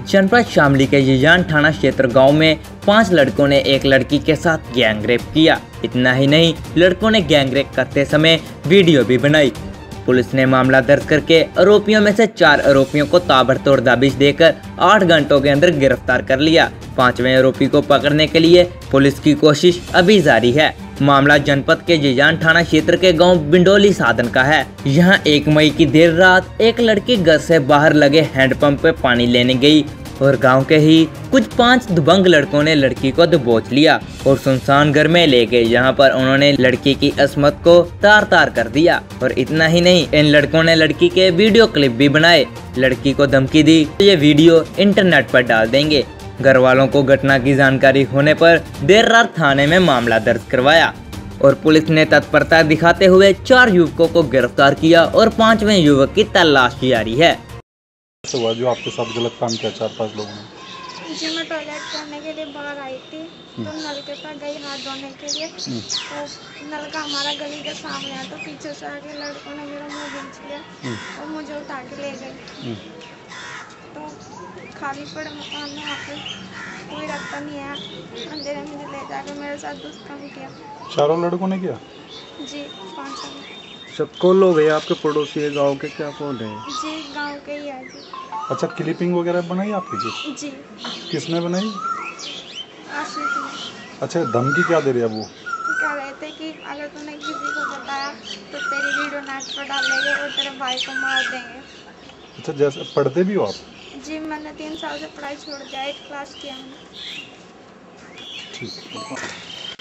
जनपद शामली के जीजान थाना क्षेत्र गांव में 5 लड़कों ने एक लड़की के साथ गैंगरेप किया। इतना ही नहीं, लड़कों ने गैंगरेप करते समय वीडियो भी बनाई। पुलिस ने मामला दर्ज करके आरोपियों में से 4 आरोपियों को ताबड़तोड़ दबिश देकर 8 घंटों के अंदर गिरफ्तार कर लिया। 5वें आरोपी को पकड़ने के लिए पुलिस की कोशिश अभी जारी है। मामला जनपद के जीजान थाना क्षेत्र के गांव बिंडोली साधन का है। यहां 1 मई की देर रात एक लड़की घर से बाहर लगे हैंडपंप पे पानी लेने गई और गांव के ही कुछ 5 दबंग लड़कों ने लड़की को दबोच लिया और सुनसान घर में ले गए, जहां पर उन्होंने लड़की की अस्मत को तार तार कर दिया। और इतना ही नहीं, इन लड़कों ने लड़की के वीडियो क्लिप भी बनाए। लड़की को धमकी दी तो ये वीडियो इंटरनेट पर डाल देंगे। घर वालों को घटना की जानकारी होने पर देर रात थाने में मामला दर्ज करवाया और पुलिस ने तत्परता दिखाते हुए 4 युवकों को गिरफ्तार किया और 5वें युवक की तलाश जारी है। हुआ जो आपके साथ गलत काम किया 4-5 लोगों ने? जी, मैं टॉयलेट करने के लिए बाहर आई थी तो नल के पास गई हाथ धोने के लिए। तो नल का हमारा गली के सामने है, तो पीछे से आके लड़कों ने मेरा मुंह खींच लिया और मुझे उठा के ले गए। तो खाली पड़े मकान में वहाँ पे कोई रखता नहीं है, अंधेरे में ले जाकर मेरे साथ दुष्कर्म किया। 4 लड़कों ने किया? जी, 5 लोग। सब कौन लोग हैं आपके पड़ोसी है गांव के, क्या कौन है? जी, गांव के ही है जी। अच्छा, क्लिपिंग वगैरह बनाई आपकी जी? जी। किसने बनाई? आशीष ने। अच्छा, धमकी क्या दे रही है वो? कह रहे थे कि अगर तूने किसी को बताया तो तेरी वीडियो नेट पर डालेंगे और तेरे भाई को मार देंगे। अच्छा, जैसे पढ़ते भी हो आप? जी, मैंने 3 साल से पढ़ाई छोड़ दिया, 8 क्लास किया मैंने। ठीक।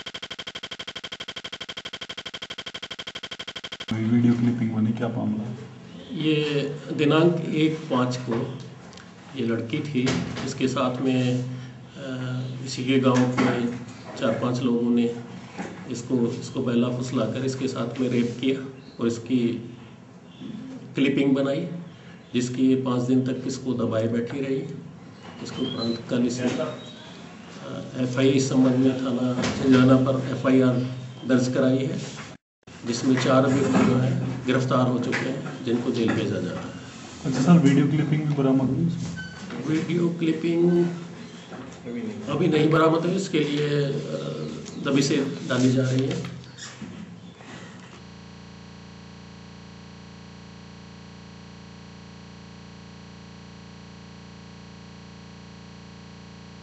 वीडियो क्लिपिंग बनी, क्या मामला? ये दिनांक 1/5 को ये लड़की थी, इसके साथ में इसी के गांव के 4-5 लोगों ने इसको बहला फुसलाकर इसके साथ में रेप किया और इसकी क्लिपिंग बनाई, जिसकी 5 दिन तक इसको दबाए बैठी रही। इसके उपरांत कल इसे FI इस संबंध में थाना जाना पर FIR दर्ज कराई है, जिसमें 4 व्यक्ति जो हैं गिरफ्तार हो चुके हैं, जिनको जेल भेजा जा रहा है। अच्छा सर, वीडियो क्लिपिंग भी बरामद हुई? वीडियो क्लिपिंग अभी नहीं बरामद हुई, इसके लिए दबिशें डाली जा रही है।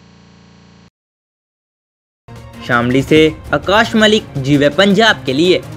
शामली से आकाश मलिक, जीवे पंजाब के लिए।